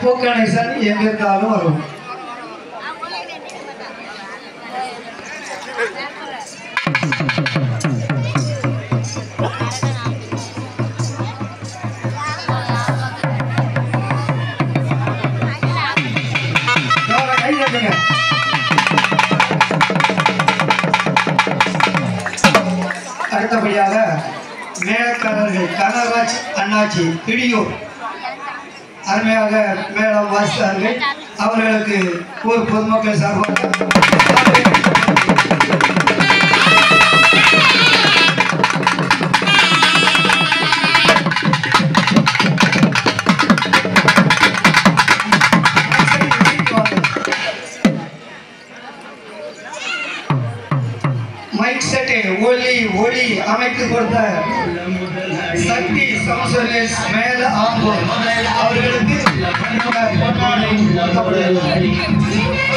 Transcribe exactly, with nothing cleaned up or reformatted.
பூக்கணேசன் எங்க இருந்தாலும் வரும். அடுத்தபடியாக மேலக்காரர்கள் கனகராஜ் அண்ணாச்சி பிடியூர் அருமையாக மேளம் வாசித்தார்கள். அவர்களுக்கு ஊர் பொதுமக்கள் சார்பாக மைக் செட்டை ஒளி ஒளி அமைத்து கொடுத்த சக்தி சமசோலேஷ் மேல ஆம்பூர் அவர்களுக்கு